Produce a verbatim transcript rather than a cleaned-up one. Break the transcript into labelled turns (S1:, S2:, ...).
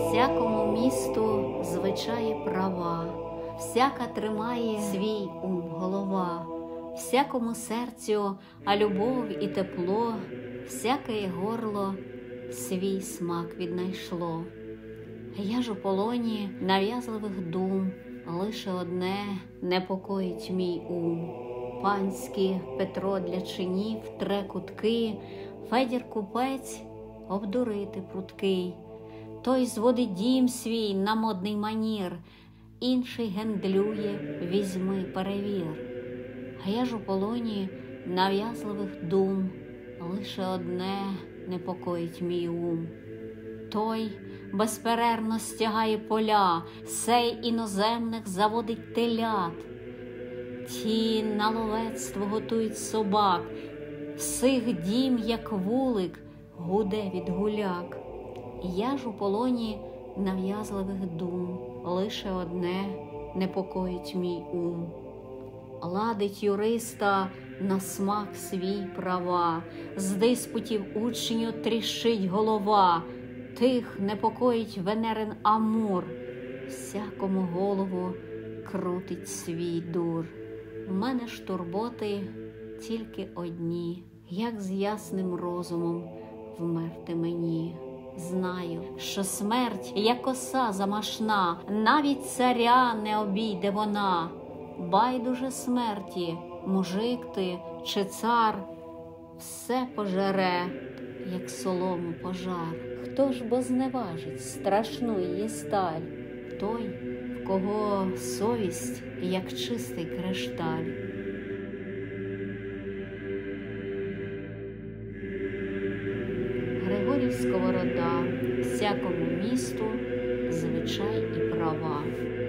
S1: Всякому місту звичаї права, всяка тримає свій ум голова, всякому серцю, а любов і тепло, всяке горло свій смак віднайшло. Я ж у полоні нав'язливих дум, лише одне непокоїть мій ум. Панські Петро для чинів тре кутки, Федір купець обдурити пруткий. Той зводить дім свій на модний манір, інший гендлює, візьми, перевір. А я ж у полоні нав'язливих дум, лише одне непокоїть мій ум. Той безперервно стягає поля, сей іноземних заводить телят. Ті на ловецтво готують собак, всіх дім, як вулик, гуде від гуляк. Я ж у полоні нав'язливих дум, лише одне непокоїть мій ум. Ладить юриста на смак свій права, з диспутів учню тріщить голова, тих непокоїть Венерин Амур, всякому голову крутить свій дур. У мене ж турботи тільки одні, як з ясним розумом вмерти мені. Знаю, що смерть, як коса замашна, навіть царя не обійде вона. Байдуже смерті, мужик ти чи цар, все пожере, як солому пожар. Хто ж бо зневажить страшну її сталь? Той, в кого совість, як чистий кришталь. Григорій Сковорода. Всякому місту звичай і права.